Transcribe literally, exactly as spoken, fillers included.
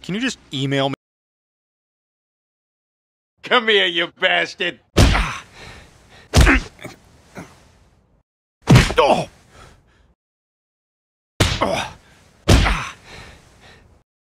Can you just email me? Come here, you bastard!